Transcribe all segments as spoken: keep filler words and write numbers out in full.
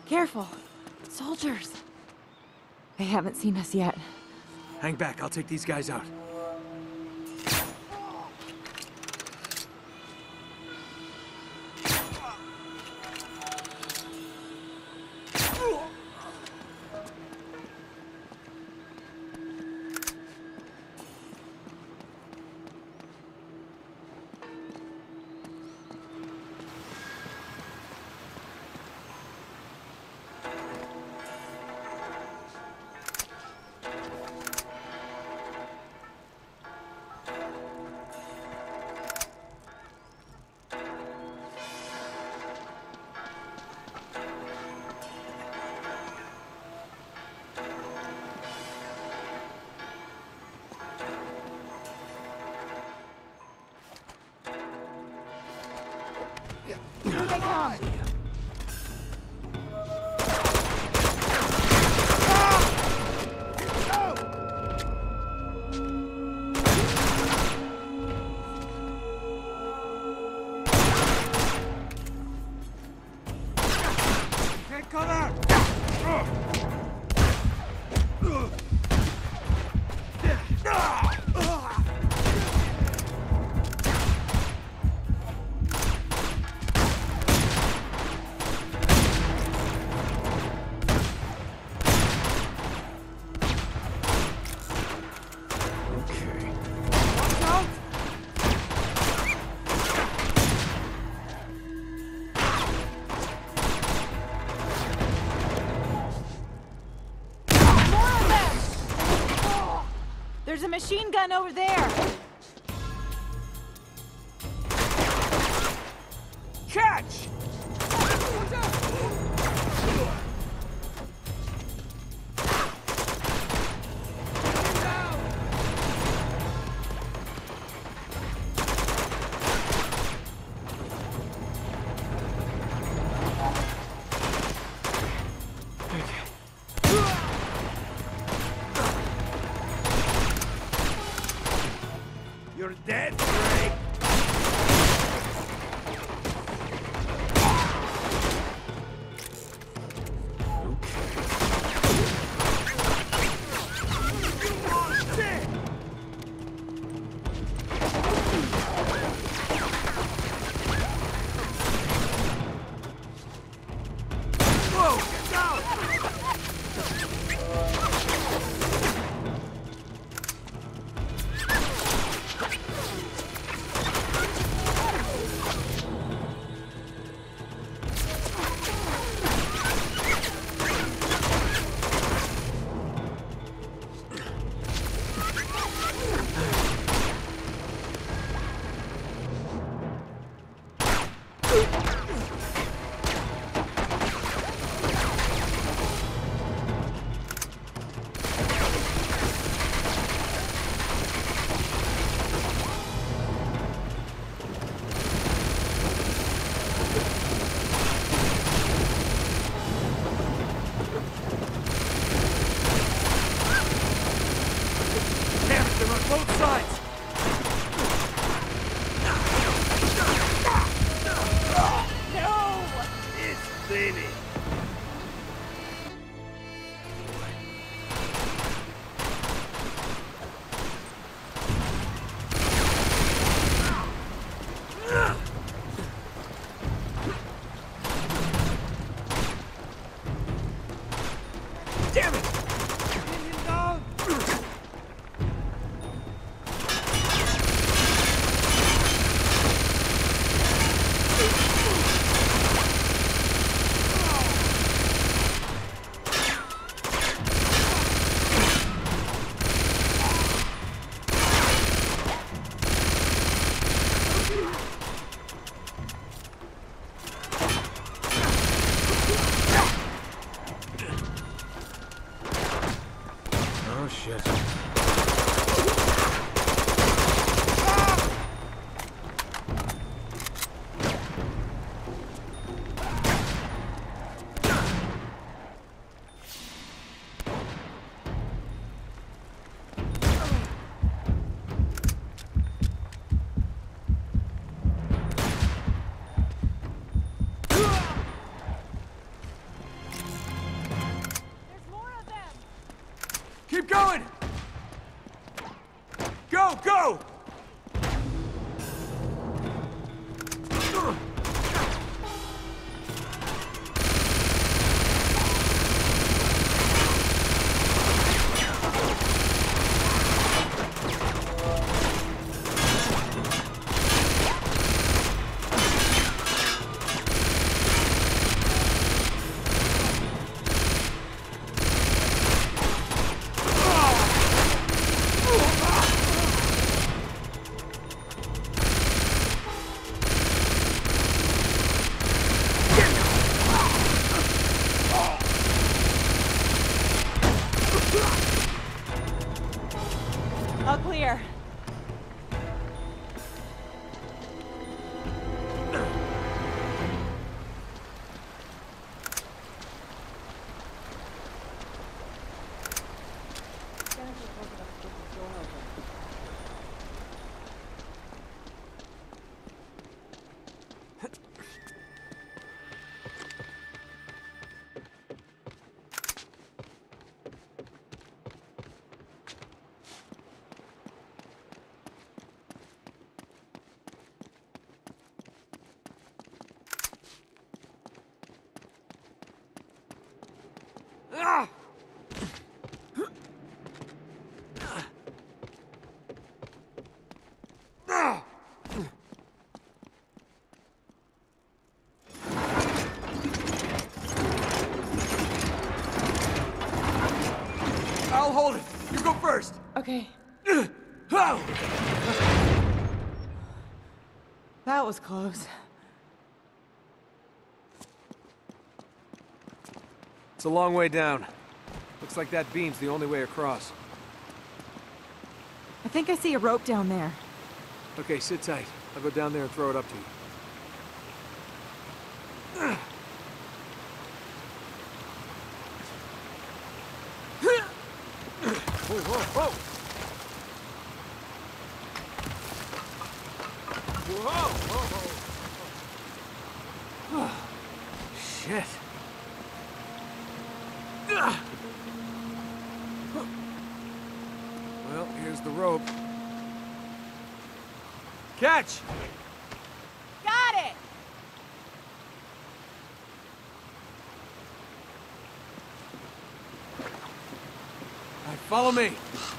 Careful. Soldiers. They haven't seen us yet. Hang back, I'll take these guys out. Here they come! Take cover! There's a machine gun over there! Catch! You're dead, Drake! Both sides! No! It's finished! Damn it! Pin him down! Oh shit. Keep going! Go, go! All clear. Ah! Ah! I'll hold it. You go first. Okay. Oh! That was close. It's a long way down. Looks like that beam's the only way across. I think I see a rope down there. Okay, sit tight. I'll go down there and throw it up to you. Whoa, whoa, whoa! Whoa, whoa, whoa! Shit. Well, here's the rope. Catch! Got it! All right, follow me.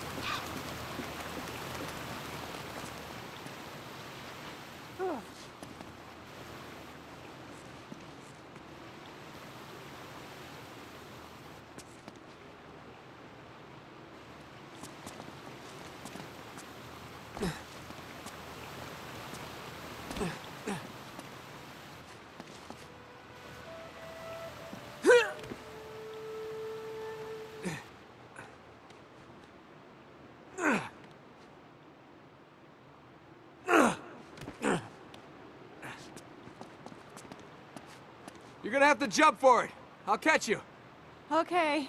You're gonna have to jump for it. I'll catch you. Okay.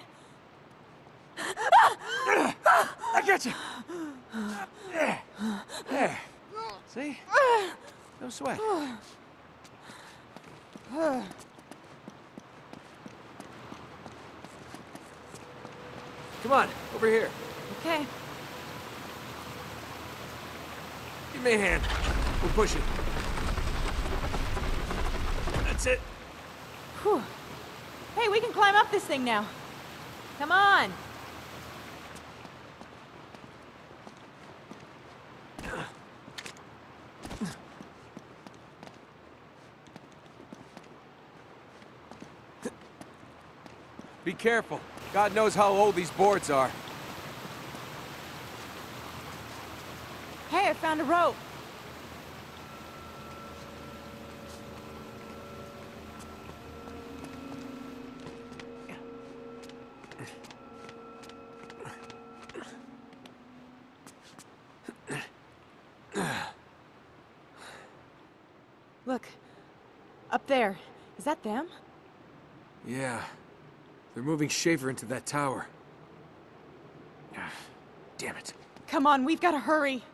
I got you. There. There. See? No sweat. Come on, over here. Okay. Give me a hand. We'll push it. That's it. Whew. Hey, we can climb up this thing now. Come on. Be careful. God knows how old these boards are. Hey, I found a rope. Look, up there. Is that them? Yeah. They're moving Schaefer into that tower. Damn it. Come on, we've got to hurry.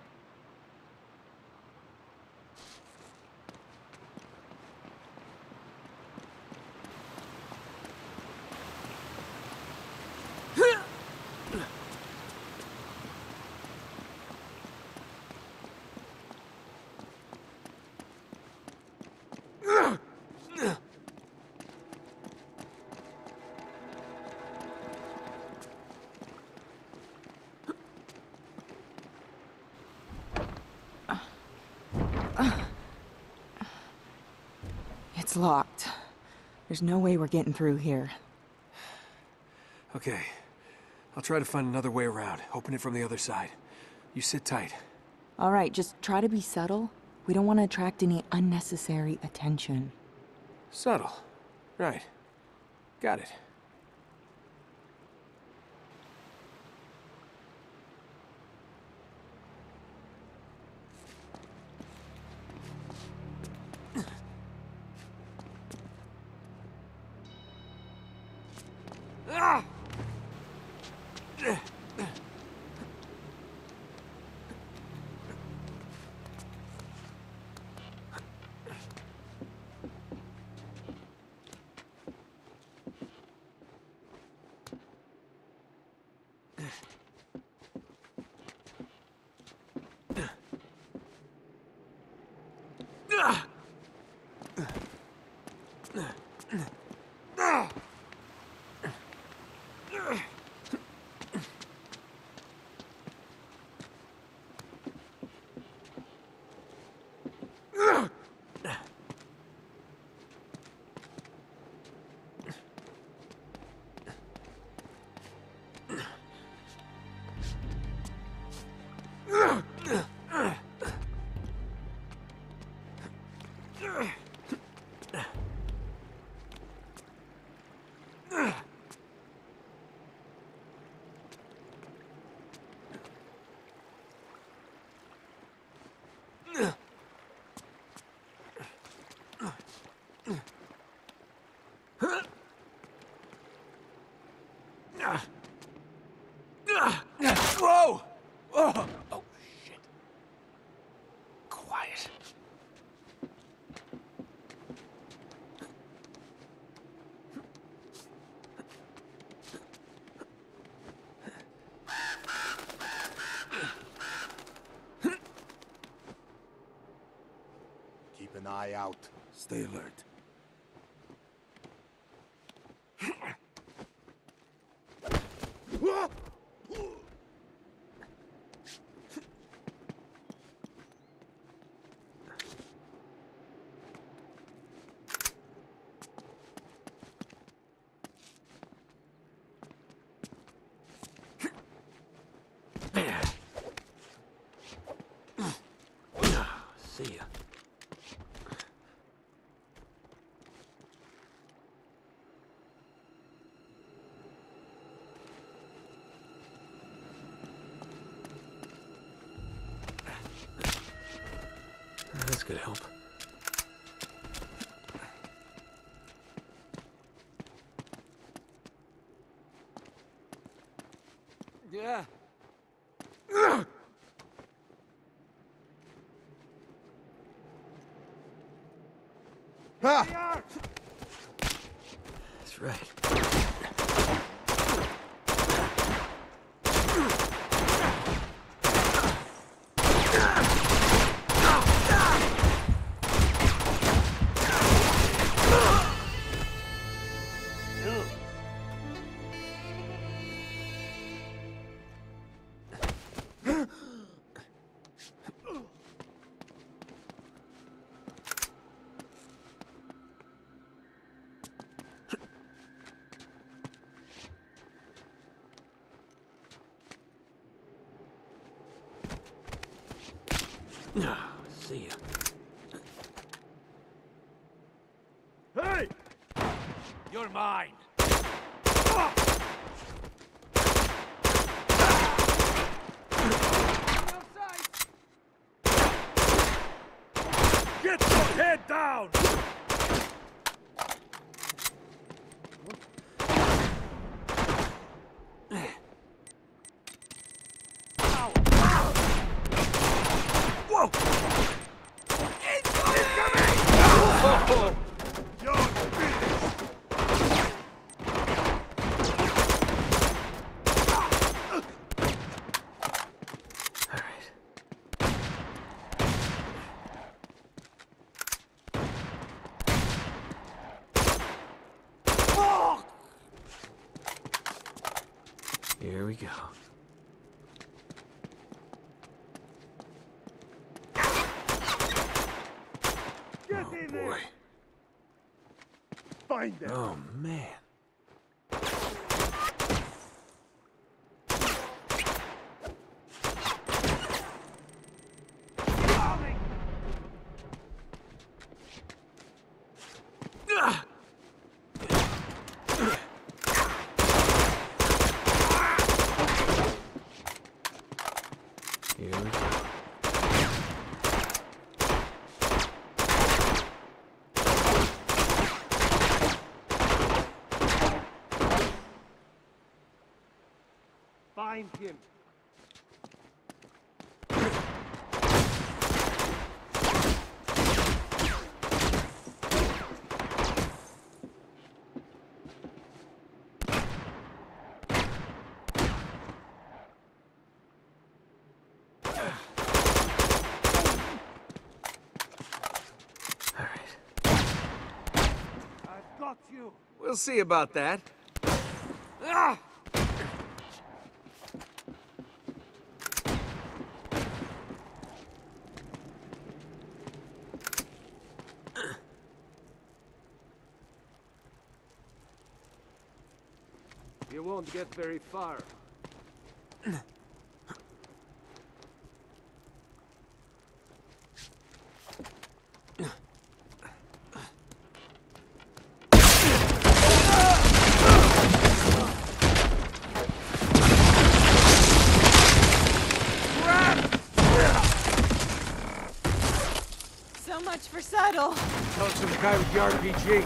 locked. There's no way we're getting through here. Okay. I'll try to find another way around. Open it from the other side. You sit tight. All right, just try to be subtle. We don't want to attract any unnecessary attention. Subtle. Right. Got it. Ah! Whoa! Oh, oh, shit. Quiet. Keep an eye out. Stay alert. See ya. This could help. Yeah. Ah! That's right. See ya. Hey! You're mine. Get your head down! Whoa! Oh, you're finished! All right. Oh! Here we go. Get Oh in boy. there! Find them. Oh, man. Here we go. Find him. I've got you. We'll see about that. Ah! You won't get very far. So much for subtle. Tell us from the guy with the R P G.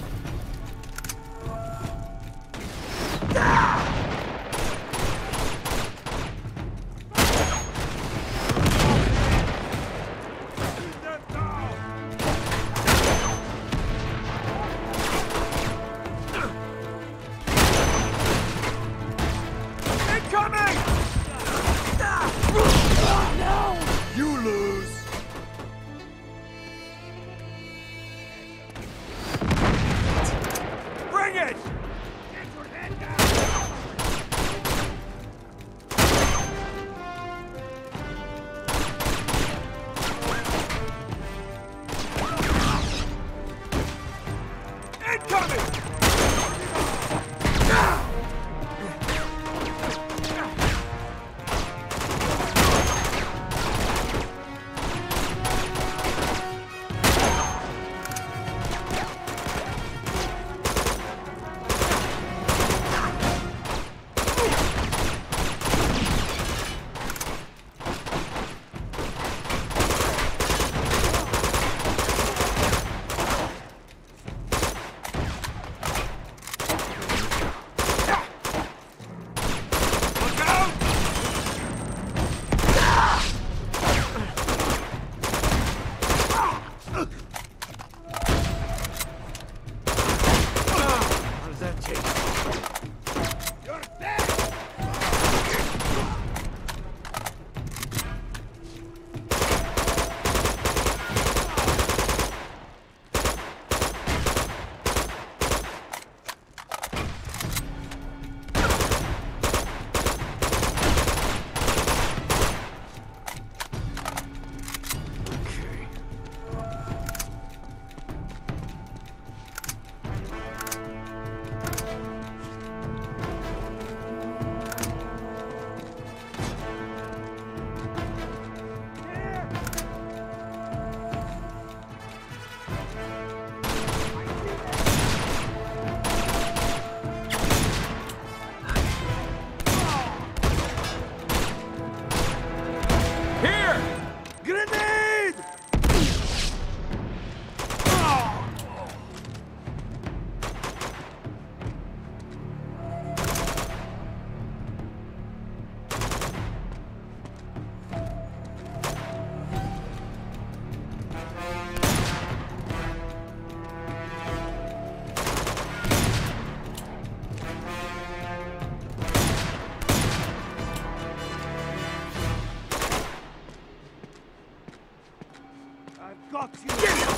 got you!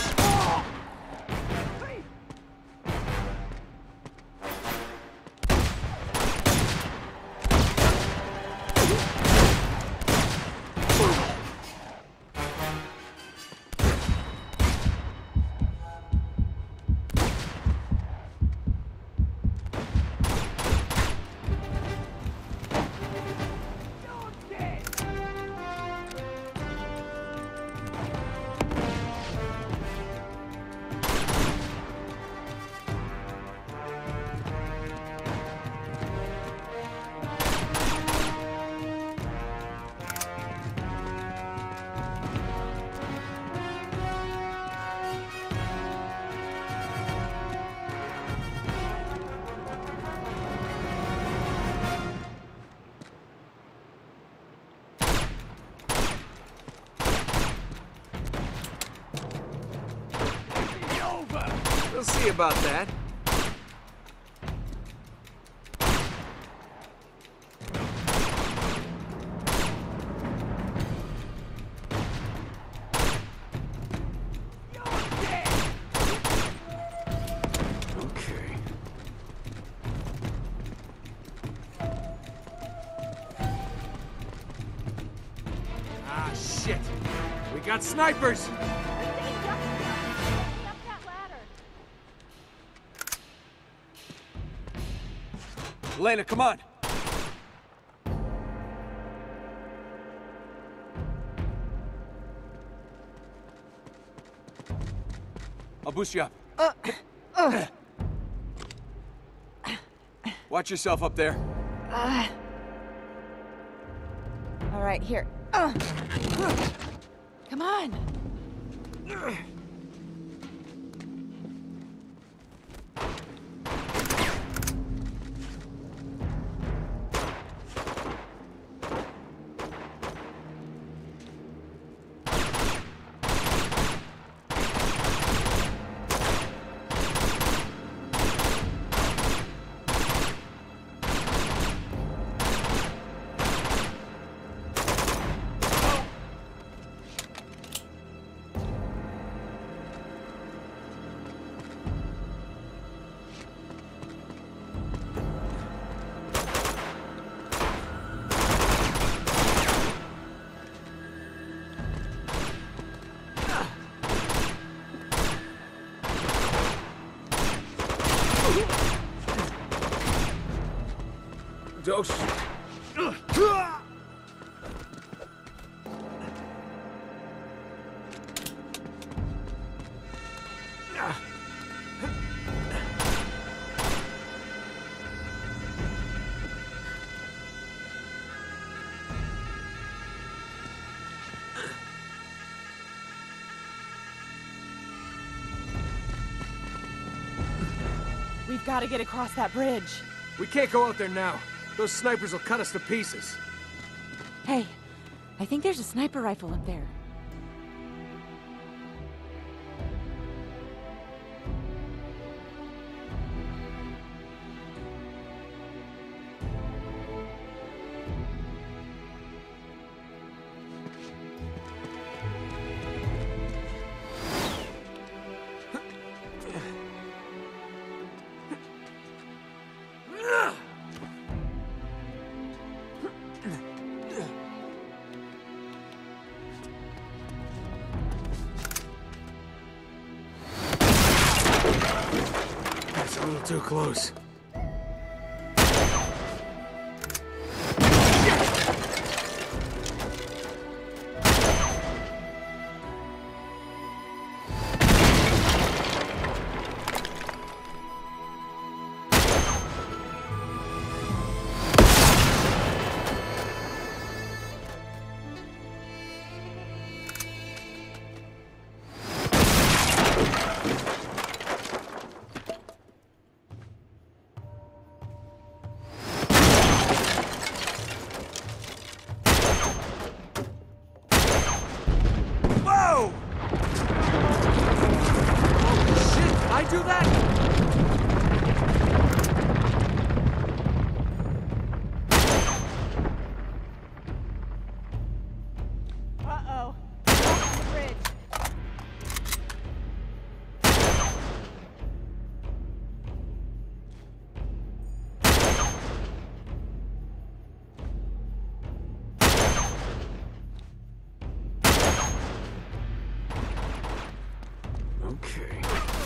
Oh! Hey! We'll see about that. Got snipers! Up that ladder. Elena, come on! I'll boost you up. Uh, uh. Watch yourself up there. Uh. All right, here. Uh. Come on! Dose. We've got to get across that bridge. We can't go out there now. Those snipers will cut us to pieces. Hey, I think there's a sniper rifle up there. That's a little too close. Do that? Uh-oh. Off the bridge. Okay.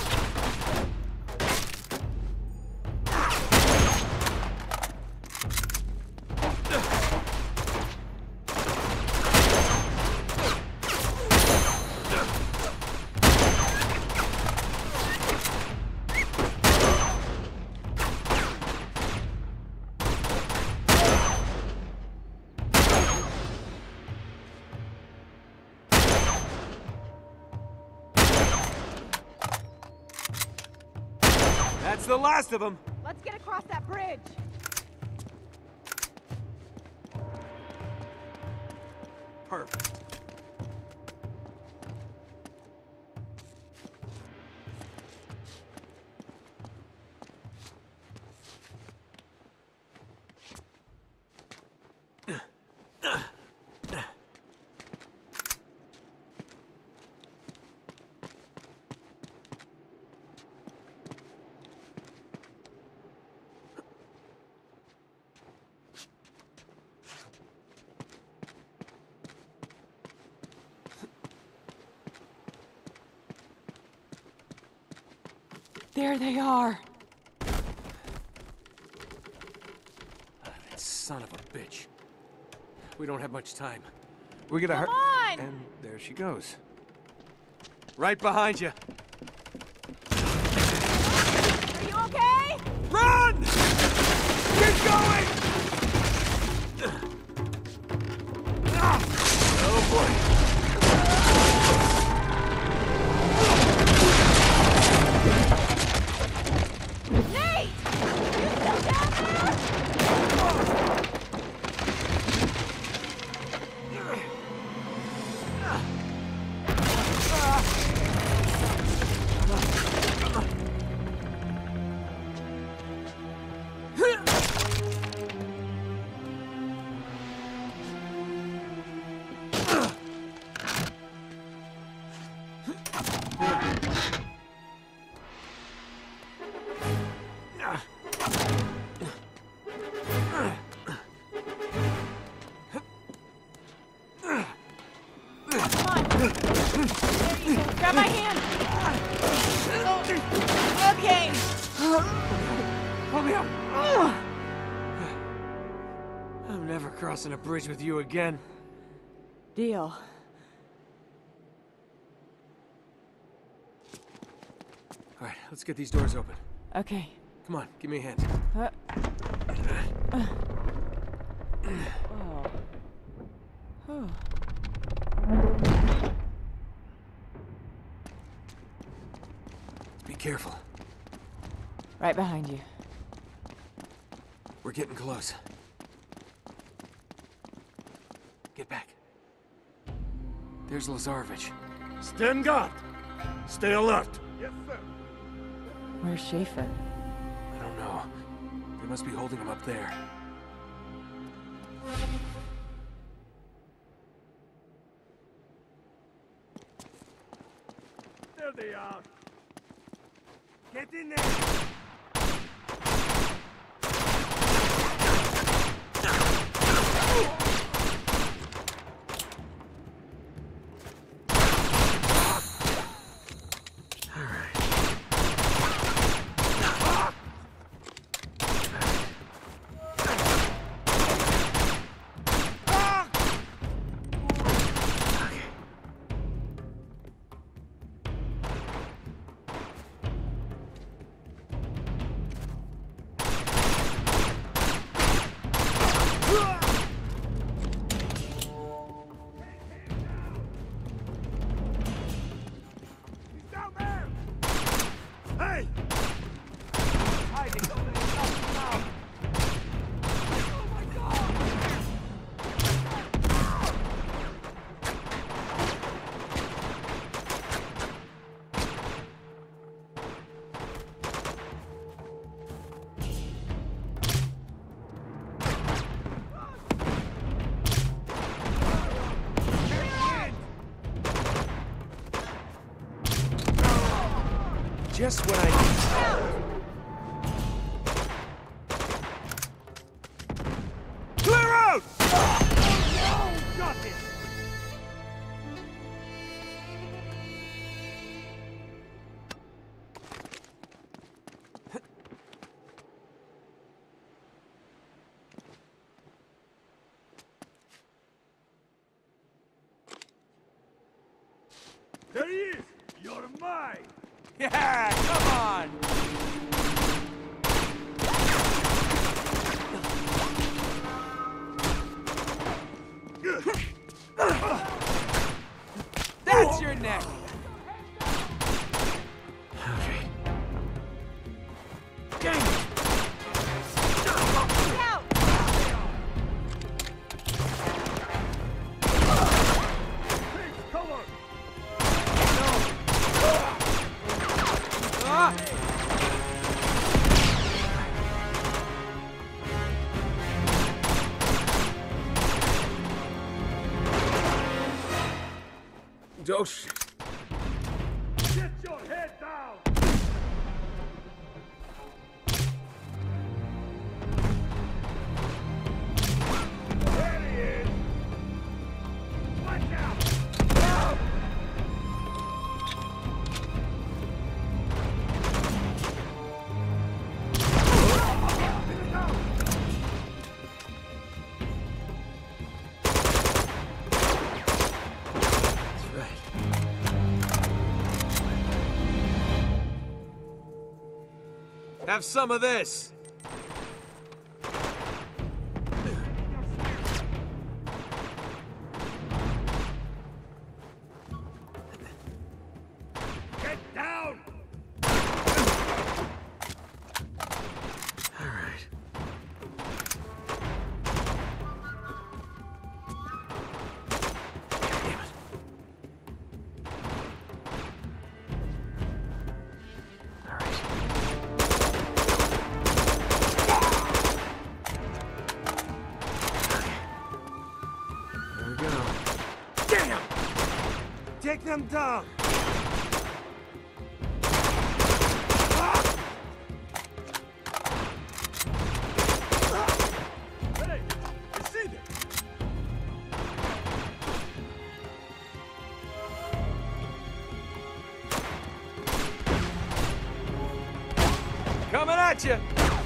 That's the last of them. Let's get across that bridge. Perfect. There they are. That son of a bitch. We don't have much time. We gotta Come hur- on! And there she goes. Right behind you. Are you okay? Run! Keep going! Oh boy. Nate! You still down there? Grab my hand! Oh, okay! Hold me up! I'm never crossing a bridge with you again. Deal. All right, let's get these doors open. Okay. Come on, give me a hand. Uh, uh. Oh. Oh. Be careful. Right behind you. We're getting close. Get back. There's Lazarević. Stand guard. Stay alert. Yes, sir. Where's Schaefer? I don't know. They must be holding him up there. There they are. Get in there. Just what I need. Clear out! Oh, got it. There he is. You're mine. Yeah, come on! That's your neck! Okay. Dang it! Out! Take cover. Ah! Oh, shit. Get your head down. There he is. Watch out. Have some of this. Get down! All right. Damn it. All right. There we go. Damn! Take them down! Hey, you see them? Coming at you.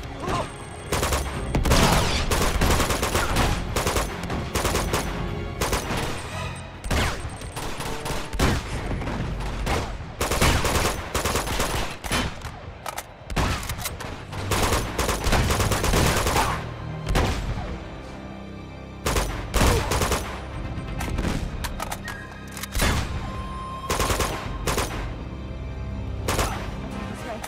This way.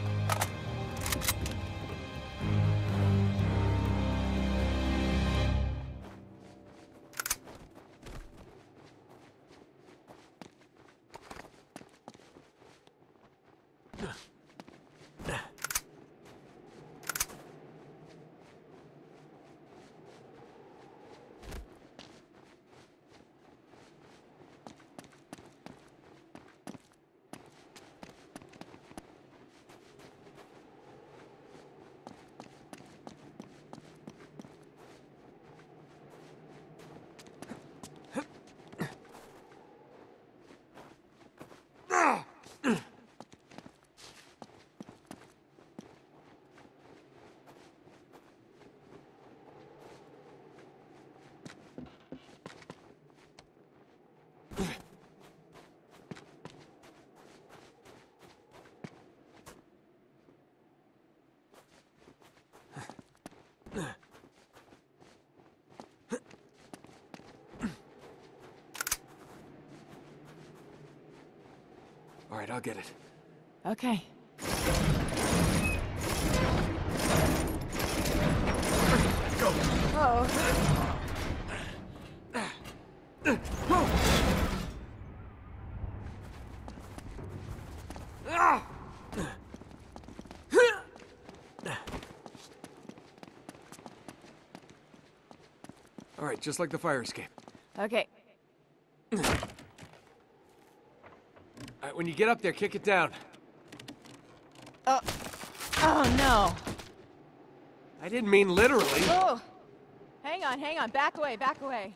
All right, I'll get it. Okay. Go. Oh. All right, just like the fire escape. Okay. All right, when you get up there, kick it down. Oh. Oh no. I didn't mean literally. Oh. Hang on, hang on. Back away, back away.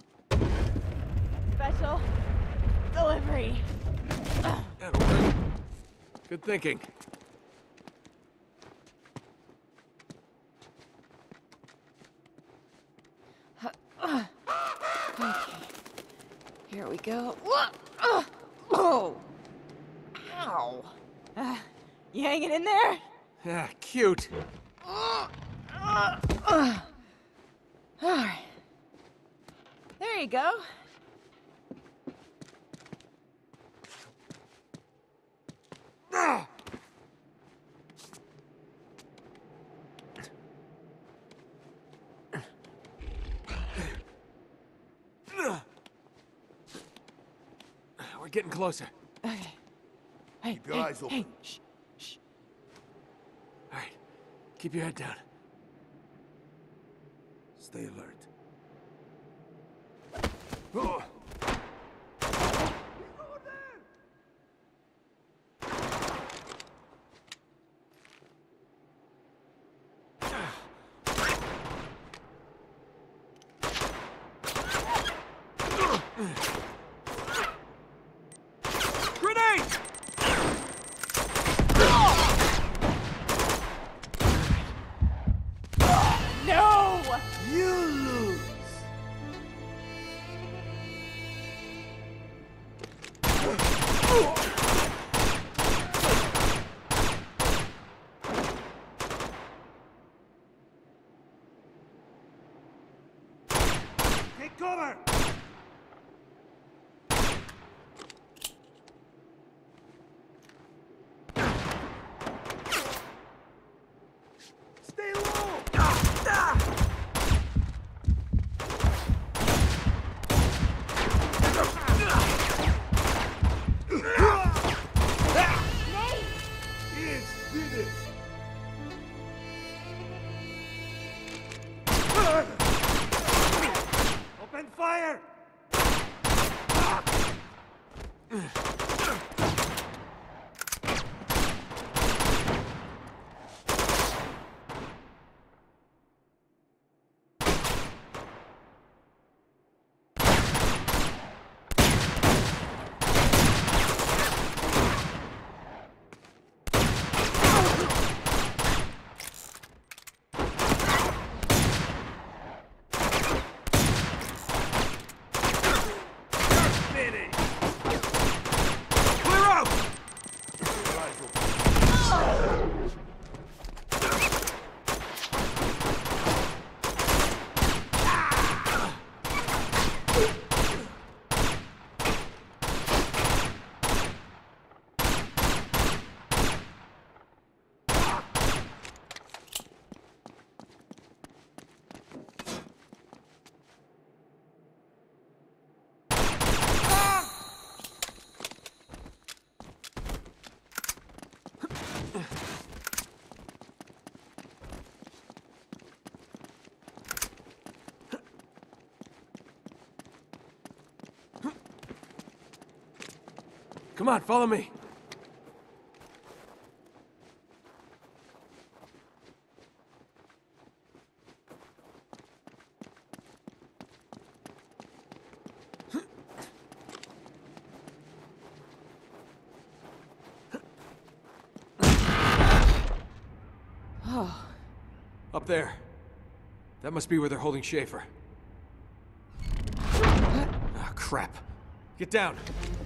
Special delivery. That'll work. Good thinking. Okay. Here we go. Oh. Ow. Uh, you hanging in there? Yeah, cute. All right. There you go. We're getting closer. Okay. Hey, Keep your hey, eyes open. hey. Shh, shh. All right, keep your head down. Stay alert. Oh. Grenade! No! You lose. Come on, follow me. Oh. Up there. That must be where they're holding Schaefer. What? Ah, crap. Get down.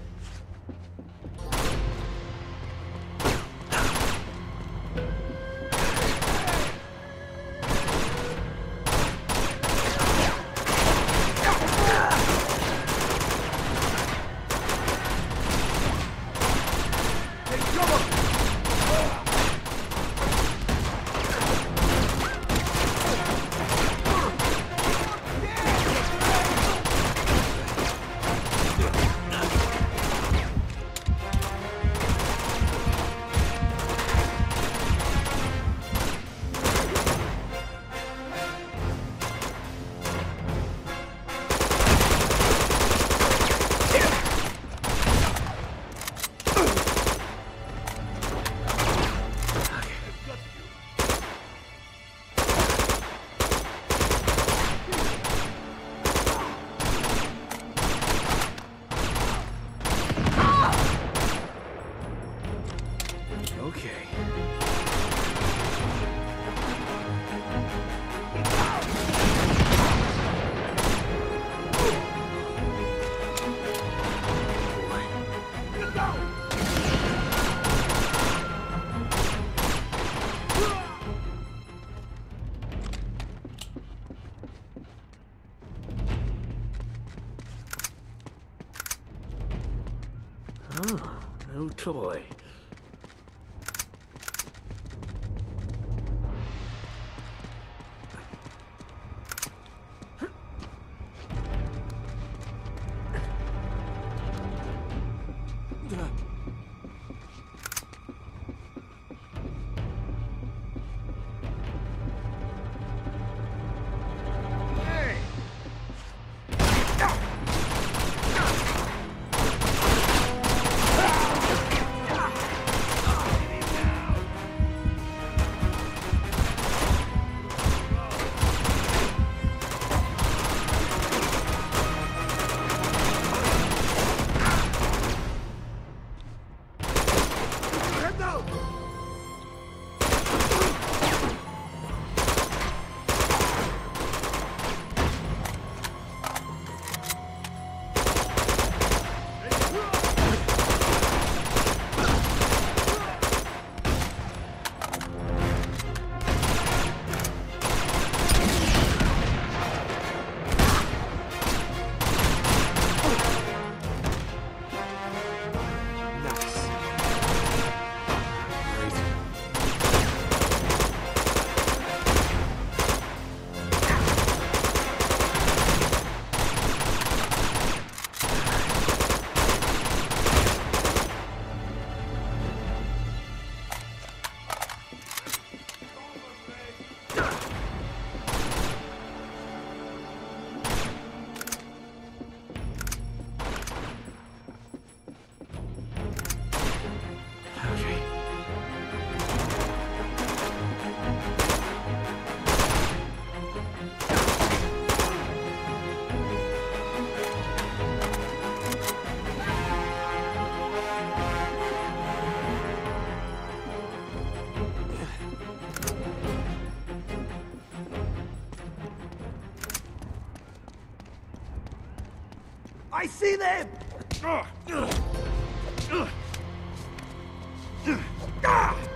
Oh, no toy. I see them! Ah!